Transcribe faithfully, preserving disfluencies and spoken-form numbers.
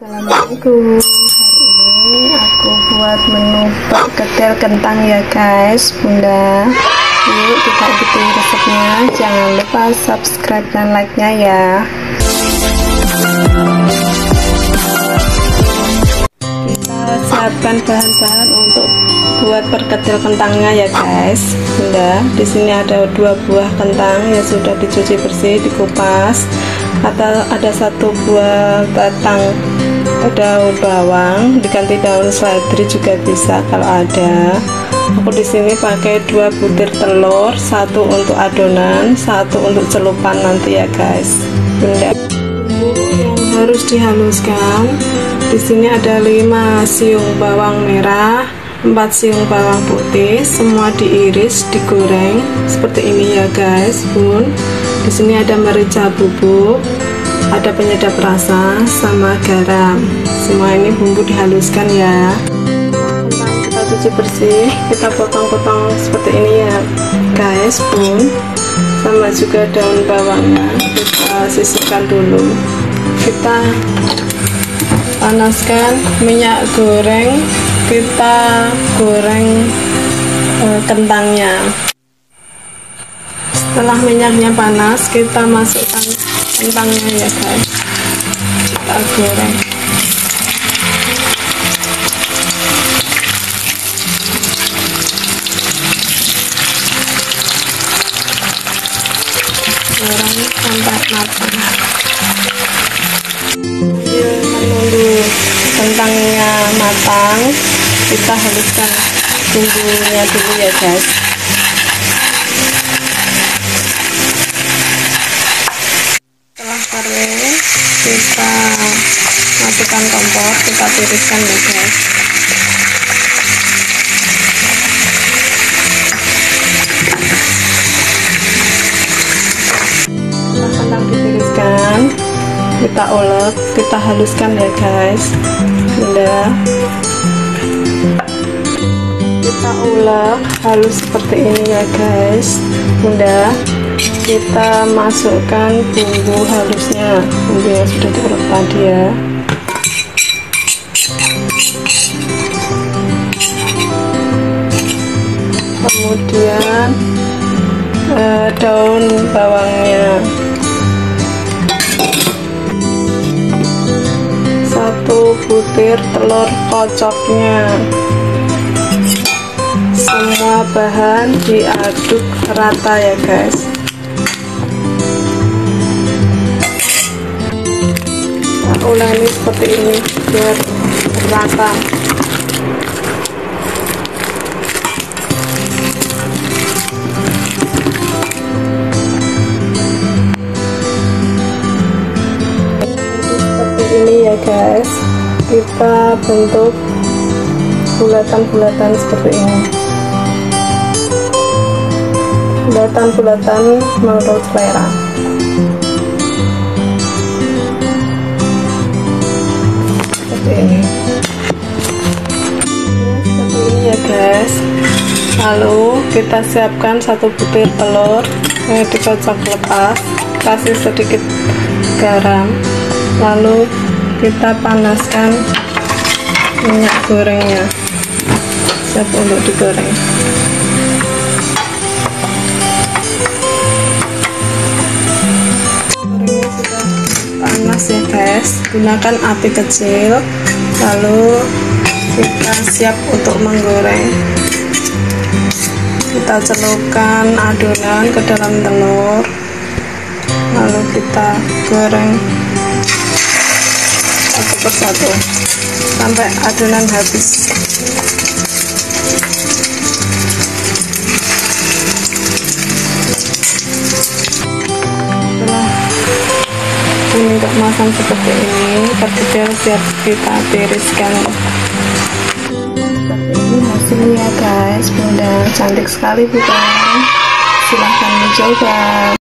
Assalamualaikum. Hari ini aku buat menu perkedel kentang ya guys, bunda. Yuk kita ikuti resepnya. Jangan lupa subscribe dan like nya ya. Kita siapkan bahan-bahan untuk buat perkedel kentangnya ya guys, bunda. Di sini ada dua buah kentang yang sudah dicuci bersih, dikupas. Atau ada satu buah batang daun bawang, diganti daun seledri juga bisa kalau ada. Aku di sini pakai dua butir telur, satu untuk adonan, satu untuk celupan nanti ya guys, bunda. Yang harus dihaluskan, di sini ada lima siung bawang merah, empat siung bawang putih, semua diiris, digoreng seperti ini ya guys, bun. Di sini ada merica bubuk, ada penyedap rasa, sama garam. Semua ini bumbu dihaluskan ya. Kentang kita cuci bersih, kita potong-potong seperti ini ya guys, bun. Sama juga daun bawangnya, kita sisihkan dulu. Kita panaskan minyak goreng, kita goreng eh, kentangnya. Setelah minyaknya panas, kita masukkan kentangnya ya guys, kita goreng. Goreng sampai matang. Sambil menunggu kentangnya matang, kita haluskan bumbunya dulu ya guys. Kering, kita matikan kompor, kita tiriskan ya guys. Setelah kentang ditiriskan, kita ulek, kita haluskan ya guys, bunda. Kita ulek halus seperti ini ya guys, bunda. Kita masukkan bumbu halusnya, bumbu yang sudah diulek tadi ya. Kemudian eh, daun bawangnya, satu butir telur kocoknya. Semua bahan diaduk rata ya guys. Ulangi seperti ini biar rata. Seperti ini ya guys, kita bentuk bulatan-bulatan seperti ini, bulatan-bulatan menurut selera. Ini seperti ini ya guys. Lalu kita siapkan satu butir telur yang dikocok lepas, kasih sedikit garam, lalu kita panaskan minyak gorengnya, siap untuk digoreng. Panas ya guys, gunakan api kecil, lalu kita siap untuk menggoreng. Kita celupkan adonan ke dalam telur, lalu kita goreng satu persatu sampai adonan habis. Untuk kemasan seperti ini, perkedel siap kita tiriskan. Seperti ini hasilnya guys, bunda. Cantik sekali bukan? Silahkan mencoba.